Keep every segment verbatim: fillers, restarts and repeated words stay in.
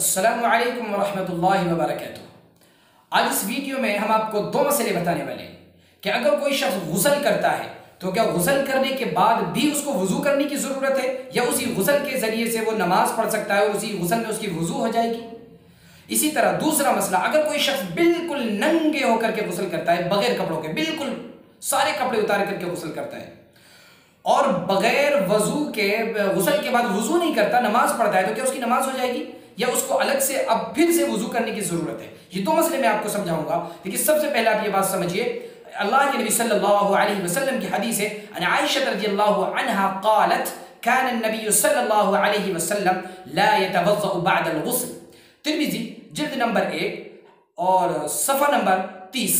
अस्सलामु अलैकुम वरहमतुल्लाहि वबरकातुहू। आज इस वीडियो में हम आपको दो मसले बताने वाले हैं कि अगर कोई शख्स गुस्ल करता है तो क्या गुस्ल करने के बाद भी उसको वजू करने की जरूरत है या उसी गुस्ल के जरिए से वो नमाज पढ़ सकता है और उसी गुस्ल में उसकी वजू हो जाएगी। इसी तरह दूसरा मसला, अगर कोई शख्स बिल्कुल नंगे होकर के गुस्ल करता है, बगैर कपड़ों के, बिल्कुल सारे कपड़े उतार करके गुस्ल करता है और बगैर वजू के गुस्ल के बाद वजू नहीं करता, नमाज पढ़ता है, तो क्या उसकी नमाज हो जाएगी या उसको अलग से अब फिर से वजू करने की जरूरत है? ये दो मसले मैं आपको समझाऊंगा। लेकिन सबसे पहले आप ये बात समझिए, अल्लाह के नबी सल्लल्लाहु अलैहि वसल्लम की हदीस है, अन आयशा रज़ियल्लाहु अन्हा क़ालत कान अन्नबी सल्लल्लाहु अलैहि वसल्लम ला यतवज़्ज़अ बअद अल-गुस्ल। तिर्मिज़ी जिल्द नंबर एक और सफ़ा नंबर तीस।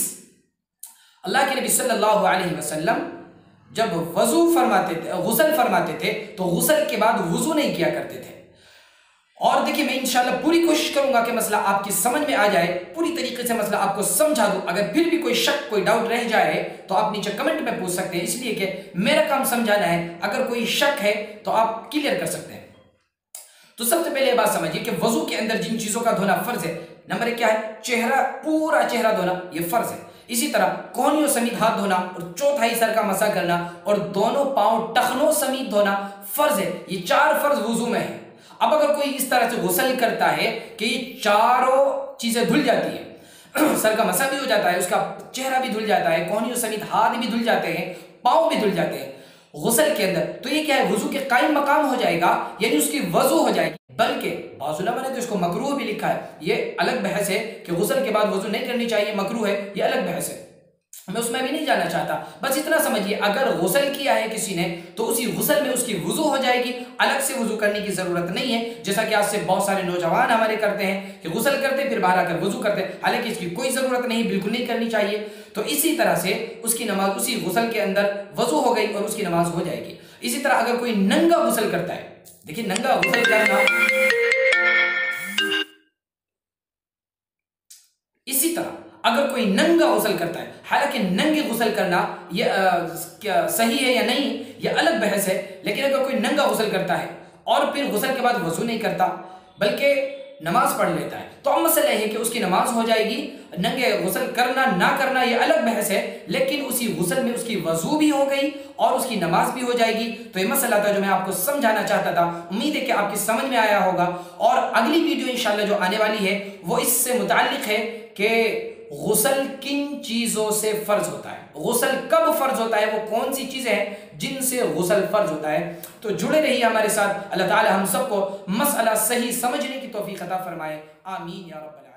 अल्लाह के नबी सल्लल्लाहु अलैहि वसल्लम जब वजू फरमाते थे, गुस्ल फरमाते थे, तो गुस्ल के बाद वजू नहीं किया करते थे। और देखिए, मैं इंशाल्लाह पूरी कोशिश करूंगा कि मसला आपकी समझ में आ जाए, पूरी तरीके से मसला आपको समझा दूं। अगर फिर भी कोई शक, कोई डाउट रह जाए तो आप नीचे कमेंट में पूछ सकते हैं, इसलिए कि मेरा काम समझाना है। अगर कोई शक है तो आप क्लियर कर सकते हैं। तो सबसे पहले ये बात समझिए कि वजू के अंदर जिन चीजों का धोना फर्ज है, नंबर एक क्या है? चेहरा, पूरा चेहरा धोना, ये फर्ज है। इसी तरह कोहनियों समेत हाथ धोना और चौथाई सर का मसा करना और दोनों पांव टखनों समेत धोना फर्ज है। ये चार फर्ज वजू में है। अब अगर कोई इस तरह से गुस्ल करता है कि ये चारों चीजें धुल जाती है, सर का मसा भी हो जाता है, उसका चेहरा भी धुल जाता है, कोहनियों समेत हाथ भी धुल जाते हैं, पांव भी धुल जाते हैं गुस्ल के अंदर, तो ये क्या है? वजू के कायम मकाम हो जाएगा, यानी उसकी वजू हो जाएगी। बल्कि बाज़ उलमा ने तो इसको मकरूह भी लिखा है। ये अलग बहस है कि गुस्ल के बाद वजू नहीं करनी चाहिए, मकरूह है, ये अलग बहस है, मैं उसमें भी नहीं जाना चाहता। बस इतना समझिए, अगर गुस्ल किया है किसी ने तो उसी गुस्ल में उसकी वजू हो जाएगी, अलग से वजू करने की जरूरत नहीं है। जैसा कि आज से बहुत सारे नौजवान हमारे करते हैं कि गुस्ल करते फिर बाहर आकर वजू करते हैं, हालांकि इसकी कोई जरूरत नहीं, बिल्कुल नहीं करनी चाहिए। तो इसी तरह से उसकी नमाज उसी गुस्ल के अंदर वजू हो गई और उसकी नमाज हो जाएगी। इसी तरह अगर कोई नंगा गुस्ल करता है, देखिए नंगा गुस्ल करना, इसी तरह अगर कोई नंगा गुस्ल करता है, हालांकि नंगे गुस्ल करना ये आ, क्या सही है या नहीं, ये अलग बहस है, लेकिन अगर कोई नंगा गुस्ल करता है और फिर गुस्ल के बाद वजू नहीं करता बल्कि नमाज पढ़ लेता है, तो अब मसला है कि उसकी नमाज हो जाएगी। नंगे गुस्ल करना ना करना ये अलग बहस है, लेकिन उसी गुस्ल में उसकी वजू भी हो गई और उसकी नमाज भी हो जाएगी। तो ये मसला था जो मैं आपको समझाना चाहता था। उम्मीद है कि आपकी समझ में आया होगा। और अगली वीडियो इंशाल्लाह जो आने वाली है वो इससे मुताल्लिक है कि गुस्ल किन चीजों से फर्ज होता है, गुस्ल कब फर्ज होता है, वो कौन सी चीजें हैं जिनसे गुस्ल फर्ज होता है। तो जुड़े रहिए हमारे साथ। अल्लाह ताला हम सबको मसला सही समझने की तौफीक अता फरमाए। आमीन या रब्बल आलमीन।